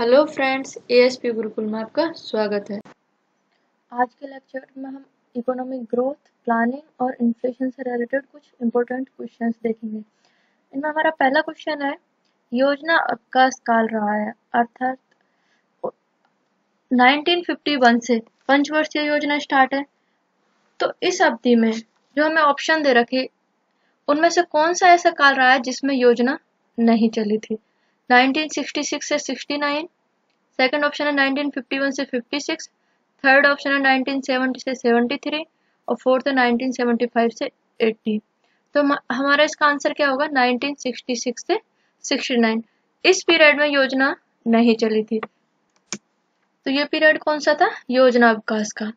Hello friends, ASP Gurukul में आपका स्वागत है। आज के लेक्चर में हम इकोनॉमिक ग्रोथ, प्लानिंग और इन्फ्लेशन से रिलेटेड कुछ इम्पोर्टेंट क्वेश्चंस देखेंगे। इनमें हमारा पहला क्वेश्चन है, योजना अवकाश काल रहा है, अर्थात 1951 से पंचवर्षीय योजना स्टार्ट है। तो इस अवधि में जो हमें ऑप्शन दे रखे, उनमें से कौन सा ऐसा काल रहा है जिसमें योजना नहीं चली थी? 1966 से 69, सेकंड ऑप्शन है 1951 से 56, थर्ड ऑप्शन है 1970 से 73 और फोर्थ है 1975 से 80। तो हमारा इसका आंसर क्या होगा? 1966 से 69। इस पीरियड में योजना नहीं चली थी। तो ये पीरियड कौन सा था? योजना अवकाश का।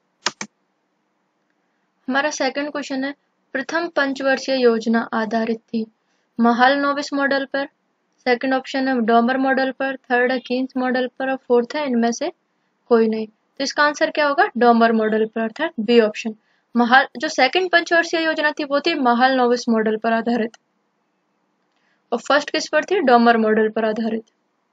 हमारा सेकंड क्वेश्चन है, प्रथम पंचवर्षीय योजना आधारित थी महाल नोविस मॉडल पर, सेकंड ऑप्शन है डॉमर मॉडल पर, थर्ड है कीन्स मॉडल पर और फोर्थ है इनमें से कोई नहीं। तो इसका आंसर क्या होगा? डॉमर मॉडल पर, अर्थात बी ऑप्शन। महाल जो सेकंड पंचवर्षीय योजना थी वो थी महाल नोविस मॉडल पर आधारित, और फर्स्ट किस पर थी? डॉमर मॉडल पर आधारित।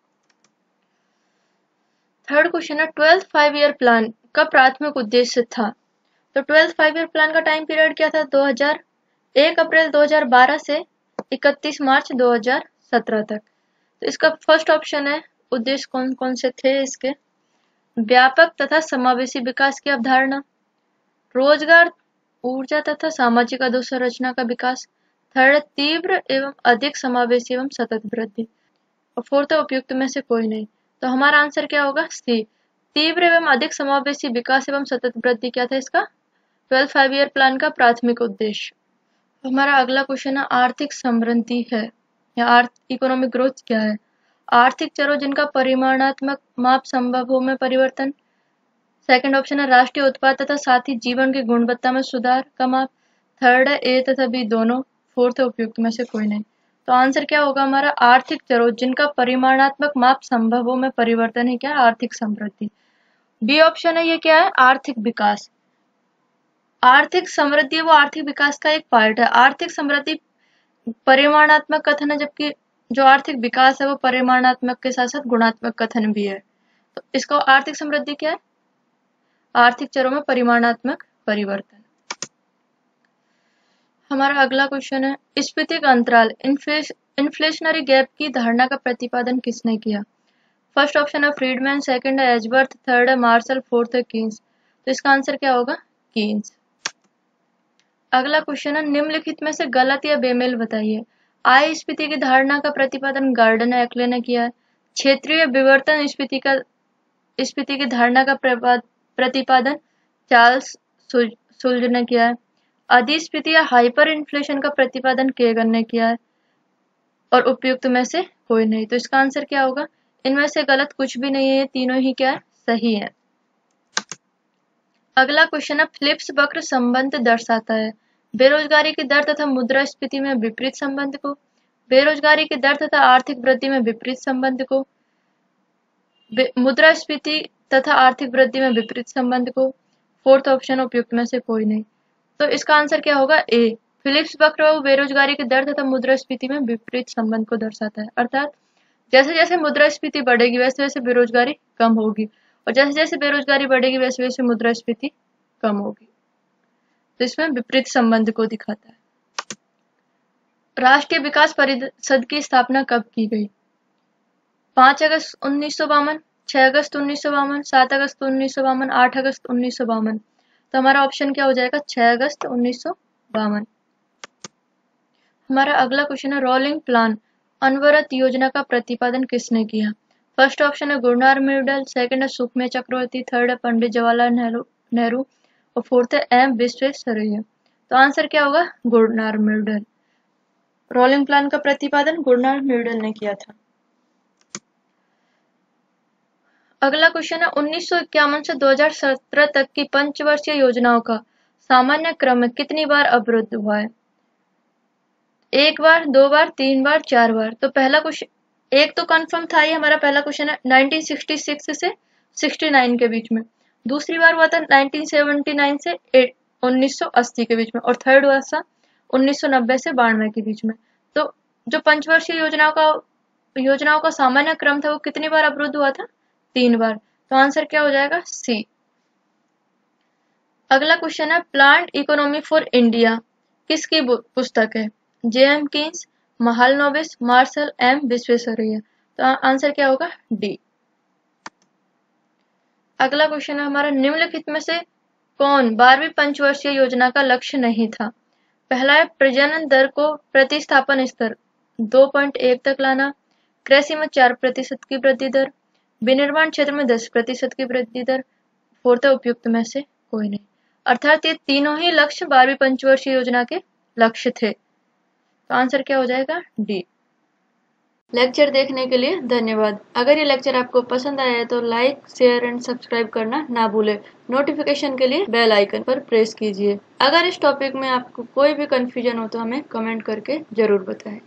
थर्ड क्वेश्चन है, 12th 5 ईयर प्लान का प्राथमिक उद्देश्य था। तो 12th 5 ईयर प्लान का टाइम पीरियड क्या था? 1 अप्रैल 2012 से 31 मार्च 2017 तक। तो इसका फर्स्ट ऑप्शन है, उद्देश्य कौन कौन से थे इसके? व्यापक तथा समावेशी विकास की अवधारणा, रोजगार, ऊर्जा तथा सामाजिक अधोसंरचना का विकास, थर्ड तीव्र एवं अधिक समावेशी एवं सतत वृद्धि, और फोर्थ उपयुक्त में से कोई नहीं। तो हमारा आंसर क्या होगा? सी, तीव्र एवं अधिक समावेशी विकास एवं सतत वृद्धि क्या था इसका? 12th 5 ईयर प्लान का प्राथमिक उद्देश्य। हमारा अगला क्वेश्चन है, आर्थिक समृद्धि है या इकोनॉमिक ग्रोथ क्या है? आर्थिक चरों जिनका परिमाणात्मक माप संभव हो में परिवर्तन, सेकंड ऑप्शन है राष्ट्रीय उत्पाद तथा साथ ही जीवन की गुणवत्ता में सुधार का माप, थर्ड है ए तथा बी दोनों, फोर्थ है उपयुक्त में से कोई नहीं। तो आंसर क्या होगा हमारा? आर्थिक चरों जिनका परिमाणात्मक माप संभव हो में परिवर्तन है क्या? आर्थिक समृद्धि। बी ऑप्शन है ये क्या है? आर्थिक विकास। आर्थिक समृद्धि वो आर्थिक विकास का एक पार्ट है। आर्थिक समृद्धि परिमाणात्मक कथन है, जबकि जो आर्थिक विकास है वो परिमाणात्मक के साथ साथ गुणात्मक कथन भी है। तो इसको आर्थिक समृद्धि क्या है? आर्थिक चरों में परिमाणात्मक परिवर्तन। हमारा अगला क्वेश्चन है, स्फीतिक अंतराल इन्फ्लेशनरी गैप की धारणा का प्रतिपादन किसने किया? फर्स्ट ऑप्शन है फ्रीडमैन, सेकंड है एजवर्थ, थर्ड है मार्शल, फोर्थ है कीन्स। तो इसका आंसर क्या होगा? कीन्स। अगला क्वेश्चन है, निम्नलिखित में से गलत या बेमेल बताइए। आय स्फीति की धारणा का प्रतिपादन गार्डन एक्ले ने किया है। क्षेत्रीय विवर्तन स्फीति की धारणा का प्रतिपादन चार्ल्स सुल्ज ने किया है। अधिस्फीति या हाइपर इन्फ्लेशन का प्रतिपादन केगन ने किया है, और उपयुक्त में से कोई नहीं। तो इसका आंसर क्या होगा? इनमें से गलत कुछ भी नहीं है, ये तीनों ही क्या है? सही है। अगला क्वेश्चन है, फिलिप्स वक्र संबंध दर्शाता है बेरोजगारी की दर तथा मुद्रास्फीति में विपरीत संबंध को, बेरोजगारी की दर तथा आर्थिक वृद्धि में विपरीत संबंध को, मुद्रास्फीति तथा आर्थिक वृद्धि में विपरीत संबंध को, फोर्थ ऑप्शन उपयुक्त में से कोई नहीं। तो इसका आंसर क्या होगा? ए, फिलिप्स वक्र वो बेरोजगारी की दर तथा मुद्रास्फीति में विपरीत संबंध को दर्शाता है। अर्थात जैसे जैसे मुद्रास्फीति बढ़ेगी वैसे वैसे बेरोजगारी कम होगी, और जैसे जैसे बेरोजगारी बढ़ेगी वैसे वैसे मुद्रास्फीति कम होगी। तो इसमें विपरीत संबंध को दिखाता है। राष्ट्रीय विकास परिषद की स्थापना कब की गई? 5 अगस्त 1952, 6 अगस्त 1952, 7 अगस्त 1952, 8 अगस्त 1952। तो हमारा ऑप्शन क्या हो जाएगा? 6 अगस्त 1952। हमारा अगला क्वेश्चन है, रोलिंग प्लान अनवरत योजना का प्रतिपादन किसने किया? फर्स्ट ऑप्शन है गुरनार मिडल, सेकंड है सुखमय चक्रवर्ती, थर्ड है पंडित जवाहरलाल नेहरू और फोर्थ है एम विश्वेश्वरैया। तो आंसर क्या होगा? गुरनार मिडल। रोलिंग प्लान का प्रतिपादन गुरनार मिडल ने किया था। अगला क्वेश्चन है, 1951 से 2017 तक की पंचवर्षीय योजनाओं का सामान्य क्रम में कितनी बार अवरुद्ध हुआ है? 1 बार, 2 बार, 3 बार, 4 बार। तो पहला क्वेश्चन एक तो कंफर्म था, ये हमारा पहला क्वेश्चन है 1966 से 69 के बीच में। दूसरी बार हुआ था 1979 से 1980 के बीच में, और थर्ड हुआ था 1990 से 92 के बीच में। तो जो पंचवर्षीय योजनाओं का योजनाओं का सामान्य क्रम था वो कितनी बार अवरुद्ध हुआ था? 3 बार। तो आंसर क्या हो जाएगा? सी। अगला क्वेश्चन है प्लांट इकोनॉमी फॉर इंडिया किसकी पुस्तक है? J M. Keynes, Mahalanobis, Marshall M. Visvesvaraya. तो आंसर क्या होगा? डी। अगला क्वेश्चन है हमारा निम्नलिखित में से कौन 12वीं पंचवर्षीय योजना का लक्ष्य नहीं था? पहला है प्रजनन दर को प्रतिस्थापन स्तर 2.1 तक लाना, कृषि में 4% की वृद्धि दर, विनिर्माण क्षेत्र में 10% की वृद्धि दर, फोर्थ उपयुक्त में से कोई नहीं। अर्थात ये तीनों ही लक्ष्य 12वीं पंचवर्षीय योजना के लक्ष्य थे। तो आंसर क्या हो जाएगा? डी। लेक्चर देखने के लिए धन्यवाद। अगर ये लेक्चर आपको पसंद आया है तो लाइक, शेयर एंड सब्सक्राइब करना ना भूलें। नोटिफिकेशन के लिए बेल आइकन पर प्रेस कीजिए। अगर इस टॉपिक में आपको कोई भी कंफ्यूजन हो तो हमें कमेंट करके जरूर बताएं।